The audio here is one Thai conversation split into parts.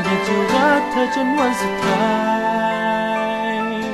อยากจะรักเธอจนวันสุดท้าย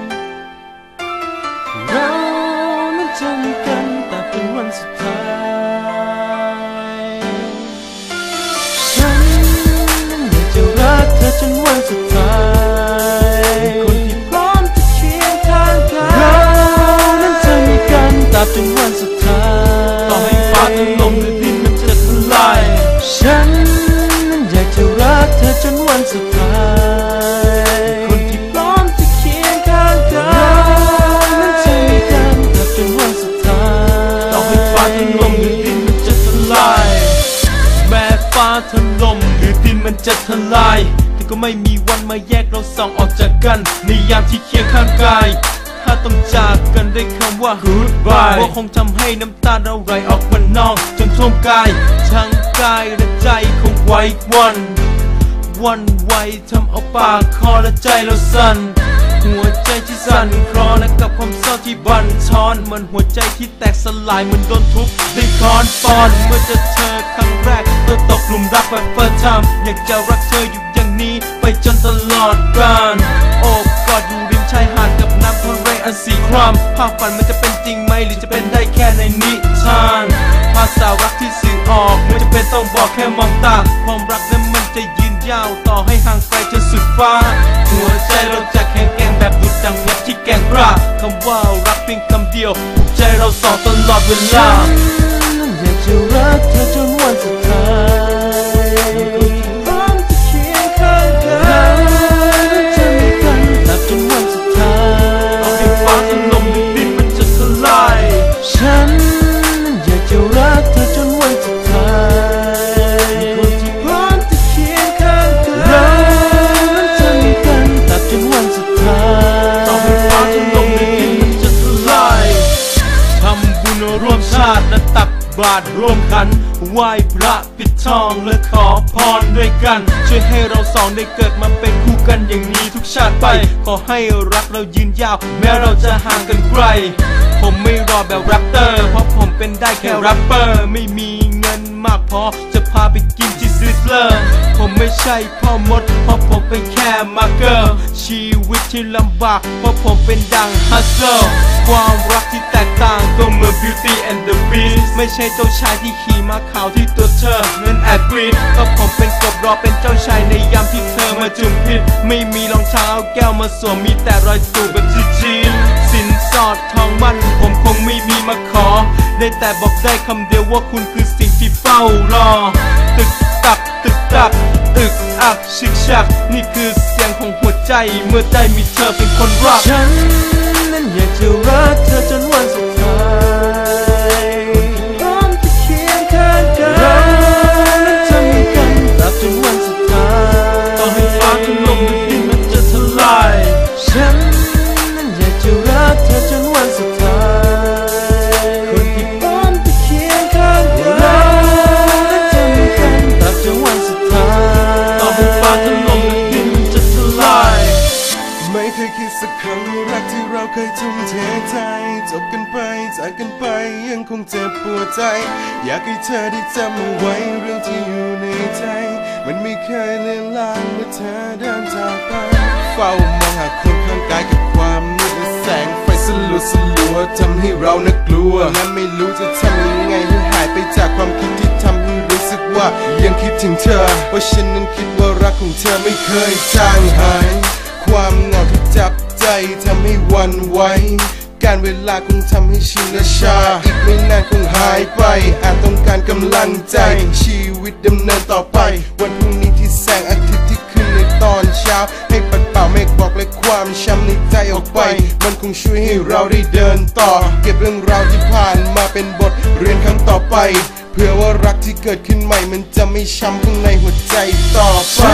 เรานั้นจะมีกันแต่เป็นวันสุดท้ายฉันนั้นอยากจะรักเธอจนวันสุดท้ายคนที่พร้อมจะเคียงข้างกันเรานั้นจะมีกันแต่เป็นวันสุดท้ายต่อให้ฟ้าถล่มหรือดินมันจะทลายฉันนั้นอยากจะรักเธอจนวันสุดท้ายคนที่พร้อมจะเคียงข้างกันเรานั้นจะมีกันแต่เป็นวันสุดท้ายต่อให้ฟ้าถล่มหรือดินมันจะทลายแม้ฟ้าถล่มหรือดินมันจะทลายแต่ก็ไม่มีวันมาแยกเราสองออกจากกันในยามที่เคียงข้างกายถ้าต้องจากกันด้วยคำว่า goodbye ว่าคงทำให้น้ำตาเราไหลออกมานองจนท่วมกายทั้งกายและใจคงไว้วันไหวทำเอาปากคอและใจเราสั่นหัวใจที่สั่นคลอนและกับความเศร้าที่บั่นทอนเหมือนหัวใจที่แตกสลายเหมือนโดนทุบด้วยค้อนปอนเมื่อเจอเธอครั้งแรกเธอตกหลุมรักแบบfirst timeอยากจะรักเธออยู่อย่างนี้ไปจนตลอดกาลโอบกอดอยู่ริมชายหาดกับน้ำทะเลอันสีครามภาพฝันมันจะเป็นจริงไหมหรือจะเป็นได้แค่ในนิทานภาษารักที่สื่อออกไม่จำเป็นต้องบอกแค่มองตาความรักนั้นมันจะยืนยาวต่อให้ห่างไกลจนสุดฟ้าหัวใจเราจะแข็งแกร่งแบบดุจดังเพชรที่แกร่งกล้าคำว่ารักเพียงคำเดียวผูกใจเราสองตลอดเวลาอยากจะรักเธอจนวันสุดท้ายพร้อมจะเคียงข้างกันจะมีกันแต่จนวันสุดท้ายต่อให้ฟ้าถล่มหรือดินมันจะทลายฉันอยากจะรักเธอจนวันสุดท้ายคนที่พร้อมจะเคียงข้างกันเราจะมีกันแต่จนวันสุดท้ายต่อให้ฟ้าถล่มหรือดินมันจะทลายทำบุญร่วมชาติและตักบาตรร่วมกันไหว้พระปิดทองและขอพรด้วยกันช่วยให้เราสองได้เกิดมาเป็นคู่กันอย่างนี้ทุกชาติไปขอให้รักเรายืนยาวแม้เราจะห่างกันไกลผมไม่รอแบบแรปเตอร์เพราะผมเป็นได้แค่แรปเปอร์ไม่มีเงินมากพอจะพาไปกินที่ซิสเลอร์ผมไม่ใช่พ่อมดเพราะผมเป็นแค่มาร์เกอร์ชีวิตที่ลำบากเพราะผมเป็นดังฮัสเซิลความรักที่แตกต่างก็เหมือน Beauty and the Beast ไม่ใช่เจ้าชายที่ขี่ม้าขาวที่ตัวเธอนั้นแอบกรีดก็ผมเป็นกบรอเป็นเจ้าชายในยามที่เธอมาจุ่มพิษไม่มีรองเท้าแก้วมาสวมมีแต่รอยตูดแบบจีนสินสอดทองมั่นผมคงไม่มีมาขอได้แต่บอกได้คำเดียวว่าคุณคือสิ่งที่เฝ้ารอตึกตักอึกอักชิกชักนี่คือเสียงของหัวใจเมื่อได้มีเธอเป็นคนรักฉันนั้นอยากจะรักเธอจนวันสุดท้ายพร้อมจะเคียงข้างกันเรานั้นจะมีกันตราบจนวันสุดท้ายต่อให้ฟ้าถล่มหรือดินมันจะทลายฉันนั้นอยากจะรักเธอจนวันสุดท้ายคนที่พร้อมจะเคียงข้างกันเรานั้นจะมีกันตราบจนวันสุดท้ายต่อให้ฟ้าถล่มหรือดินมันจะทลายไม่เคยคิดสักครั้งว่ารักที่เราเคยทุ่มเทใจจบกันไปจากกันไปยังคงเจ็บปวดใจอยากให้เธอได้จำเอาไว้เรื่องที่อยู่ในใจมันไม่เคยเลือนลางเมื่อเธอเดินจากไปเฝ้ามองหาคนข้างกายกับความมืดและแสงไฟสลัวทำให้เราน่ากลัวและไม่รู้จะทำยังไงให้หายไปจากความคิดที่ทำให้รู้สึกว่ายังคิดถึงเธอเพราะฉันนั้นคิดว่ารักของเธอไม่เคยจางหายความเหงาที่จับใจทำให้หวั่นไหวการเวลาคงทำให้ชินและชาอีกไม่นานคงหายไปอาจต้องการกำลังใจชีวิตดำเนินต่อไปวันพรุ่งนี้ที่แสงอาทิตย์ที่ขึ้นในตอนเช้าให้ปัดเป่าเมฆบอกและความช้ำในใจออกไปมันคงช่วยให้เราได้เดินต่อเก็บเรื่องราวที่ผ่านมาเป็นบทเรียนครั้งต่อไปเพื่อว่ารักที่เกิดขึ้นใหม่มันจะไม่ช้ำข้างในหัวใจต่อไป